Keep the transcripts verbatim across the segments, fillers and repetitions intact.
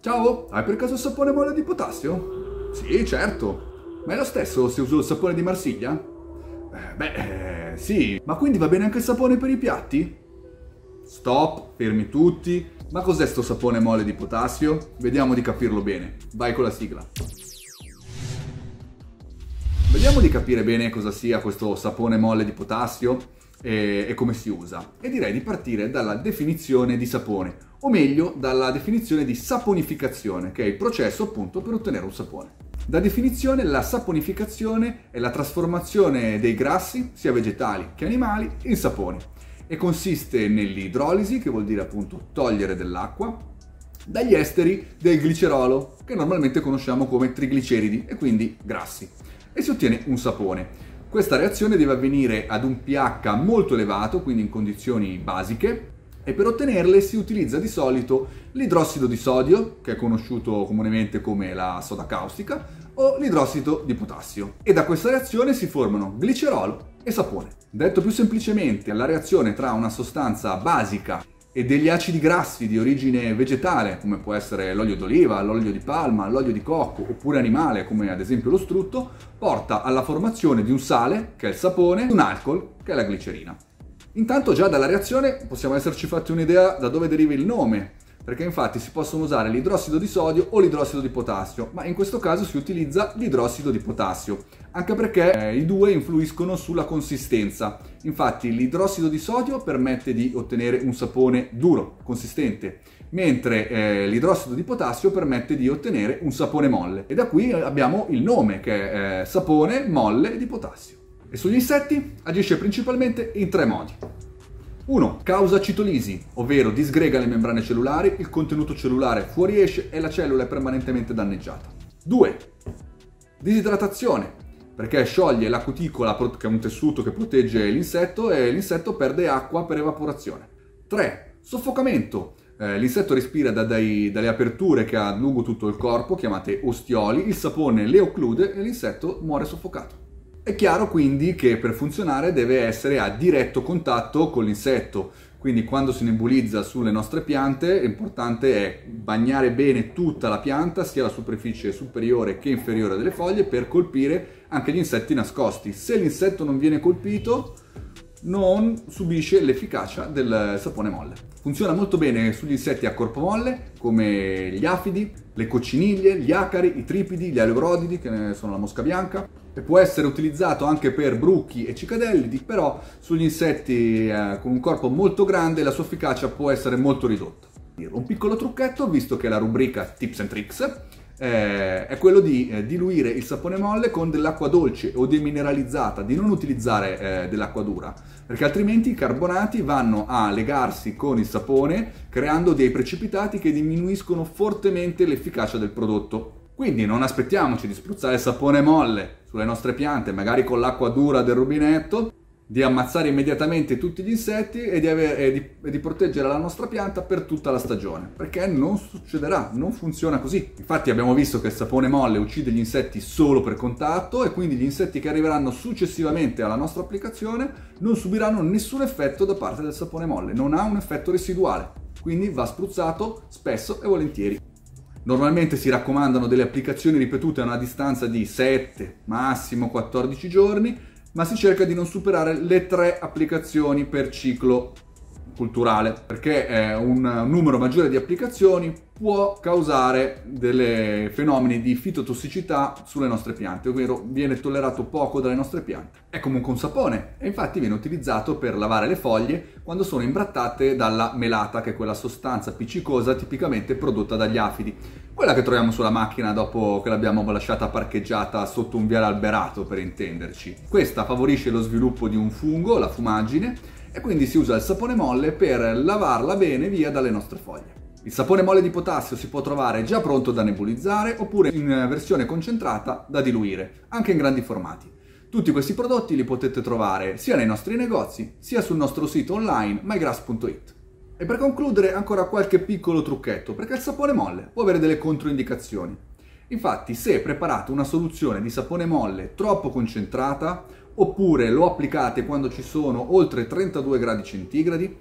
Ciao, hai per caso il sapone molle di potassio? Sì, certo. Ma è lo stesso se uso il sapone di Marsiglia? Eh, beh, eh, sì. Ma quindi va bene anche il sapone per i piatti? Stop, fermi tutti. Ma cos'è sto sapone molle di potassio? Vediamo di capirlo bene. Vai con la sigla. Vediamo di capire bene cosa sia questo sapone molle di potassio e, e come si usa. E direi di partire dalla definizione di sapone, o meglio dalla definizione di saponificazione, che è il processo appunto per ottenere un sapone. Da definizione, la saponificazione è la trasformazione dei grassi, sia vegetali che animali, in sapone e consiste nell'idrolisi, che vuol dire appunto togliere dell'acqua, dagli esteri del glicerolo, che normalmente conosciamo come trigliceridi e quindi grassi, e si ottiene un sapone. Questa reazione deve avvenire ad un pH molto elevato, quindi in condizioni basiche, e per ottenerle si utilizza di solito l'idrossido di sodio, che è conosciuto comunemente come la soda caustica, o l'idrossido di potassio. E da questa reazione si formano glicerolo e sapone. Detto più semplicemente, la reazione tra una sostanza basica e degli acidi grassi di origine vegetale, come può essere l'olio d'oliva, l'olio di palma, l'olio di cocco, oppure animale, come ad esempio lo strutto, porta alla formazione di un sale, che è il sapone, e un alcol, che è la glicerina. Intanto già dalla reazione possiamo esserci fatti un'idea da dove deriva il nome, perché infatti si possono usare l'idrossido di sodio o l'idrossido di potassio, ma in questo caso si utilizza l'idrossido di potassio, anche perché eh, i due influiscono sulla consistenza. Infatti l'idrossido di sodio permette di ottenere un sapone duro, consistente, mentre eh, l'idrossido di potassio permette di ottenere un sapone molle. E da qui abbiamo il nome, che è eh, sapone molle di potassio. E sugli insetti agisce principalmente in tre modi. uno. Causa citolisi, ovvero disgrega le membrane cellulari, il contenuto cellulare fuoriesce e la cellula è permanentemente danneggiata. due. Disidratazione, perché scioglie la cuticola, che è un tessuto che protegge l'insetto, e l'insetto perde acqua per evaporazione. tre. Soffocamento. Eh, l'insetto respira da dai, dalle aperture che ha lungo tutto il corpo, chiamate ostioli, il sapone le occlude e l'insetto muore soffocato. È chiaro quindi che per funzionare deve essere a diretto contatto con l'insetto, quindi quando si nebulizza sulle nostre piante l'importante è bagnare bene tutta la pianta, sia la superficie superiore che inferiore delle foglie, per colpire anche gli insetti nascosti. Se l'insetto non viene colpito non subisce l'efficacia del sapone molle. Funziona molto bene sugli insetti a corpo molle come gli afidi, le cocciniglie, gli acari, i tripidi, gli aleurotidi, che ne sono la mosca bianca, e può essere utilizzato anche per bruchi e cicadelli, però sugli insetti eh, con un corpo molto grande la sua efficacia può essere molto ridotta. Un piccolo trucchetto, visto che la rubrica Tips and Tricks eh, è quello di eh, diluire il sapone molle con dell'acqua dolce o demineralizzata, di non utilizzare eh, dell'acqua dura, perché altrimenti i carbonati vanno a legarsi con il sapone creando dei precipitati che diminuiscono fortemente l'efficacia del prodotto. Quindi non aspettiamoci di spruzzare il sapone molle sulle nostre piante, magari con l'acqua dura del rubinetto, di ammazzare immediatamente tutti gli insetti e di, avere, e, di, e di proteggere la nostra pianta per tutta la stagione, perché non succederà, non funziona così. Infatti abbiamo visto che il sapone molle uccide gli insetti solo per contatto, e quindi gli insetti che arriveranno successivamente alla nostra applicazione non subiranno nessun effetto da parte del sapone molle, non ha un effetto residuale, quindi va spruzzato spesso e volentieri. Normalmente si raccomandano delle applicazioni ripetute a una distanza di sette, massimo quattordici giorni, ma si cerca di non superare le tre applicazioni per ciclo culturale, perché eh, un numero maggiore di applicazioni può causare dei fenomeni di fitotossicità sulle nostre piante, ovvero viene tollerato poco dalle nostre piante. È comunque un sapone e infatti viene utilizzato per lavare le foglie quando sono imbrattate dalla melata, che è quella sostanza appiccicosa tipicamente prodotta dagli afidi, quella che troviamo sulla macchina dopo che l'abbiamo lasciata parcheggiata sotto un viale alberato, per intenderci. Questa favorisce lo sviluppo di un fungo, la fumaggine, e quindi si usa il sapone molle per lavarla bene via dalle nostre foglie. Il sapone molle di potassio si può trovare già pronto da nebulizzare oppure in versione concentrata da diluire, anche in grandi formati. Tutti questi prodotti li potete trovare sia nei nostri negozi sia sul nostro sito online my grass punto it. E per concludere ancora qualche piccolo trucchetto, perché il sapone molle può avere delle controindicazioni. Infatti, se preparate una soluzione di sapone molle troppo concentrata, oppure lo applicate quando ci sono oltre trentadue gradi centigradi,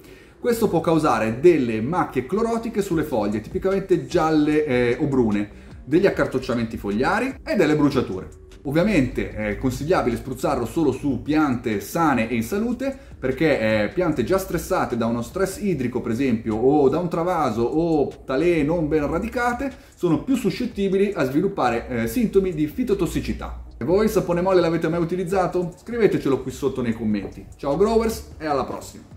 Questo può causare delle macchie clorotiche sulle foglie, tipicamente gialle eh, o brune, degli accartocciamenti fogliari e delle bruciature. Ovviamente è consigliabile spruzzarlo solo su piante sane e in salute, perché eh, piante già stressate da uno stress idrico, per esempio, o da un travaso o talee non ben radicate, sono più suscettibili a sviluppare eh, sintomi di fitotossicità. E voi il sapone molle l'avete mai utilizzato? Scrivetecelo qui sotto nei commenti. Ciao growers e alla prossima!